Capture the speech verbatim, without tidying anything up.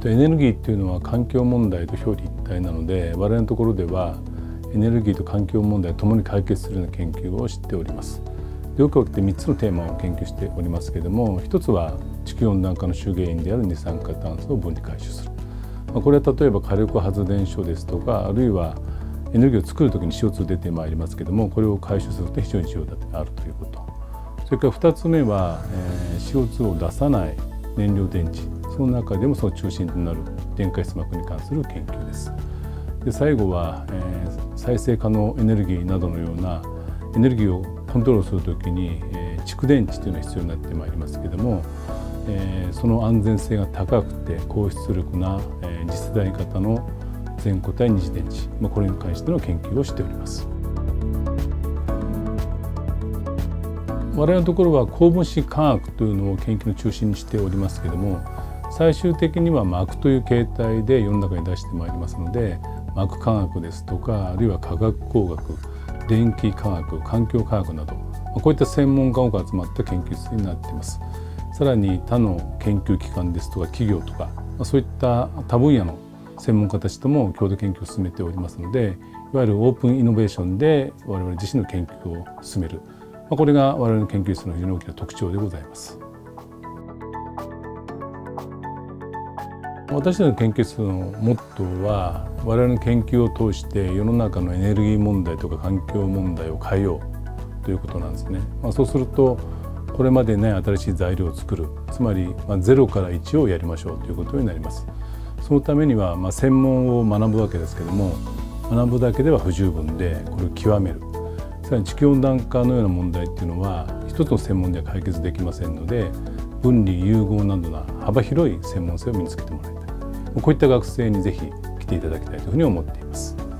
エネルギーっていうのは環境問題と表裏一体なので、我々のところではエネルギーと環境問題を共に解決するような研究をしております。よくあってみっつのテーマを研究しておりますけれども、ひとつは地球温暖化の主原因である二酸化炭素を分離回収する。これは例えば火力発電所ですとか、あるいはエネルギーを作るときに シーオーツー 出てまいりますけれども、これを回収すると非常に重要であるということ。それからふたつめは、えー、シーオーツー を出さない燃料電池、その中でもその中心となる電解質膜に関する研究です。で最後は、えー、再生可能エネルギーなどのようなエネルギーをコントロールするときに、えー、蓄電池というのが必要になってまいりますけれども、えー、その安全性が高くて高出力な、えー、次世代型の全固体二次電池、まあ、これに関しての研究をしております。我々のところは高分子化学というのを研究の中心にしておりますけれども、最終的には膜という形態で世の中に出してまいりますので、膜化学ですとか、あるいは化学工学、電気化学、環境科学など、こういった専門家が集まった研究室になっています。さらに他の研究機関ですとか企業とか、そういった他分野の専門家たちとも共同研究を進めておりますので、いわゆるオープンイノベーションで我々自身の研究を進める、これが我々の研究室の非常に大きな特徴でございます。私たちの研究室のモットーは、我々の研究を通して世の中のエネルギー問題とか環境問題を変えようということなんですね。まあ、そうするとこれまでにない新しい材料を作る、つまりゼロからいちをやりましょうということになります。そのためにはまあ専門を学ぶわけですけども、学ぶだけでは不十分で、これを極める。さらに地球温暖化のような問題っていうのは一つの専門では解決できませんので、分離融合などの幅広い専門性を身につけてもらいたい。こういった学生にぜひ来ていただきたいというふうに思っています。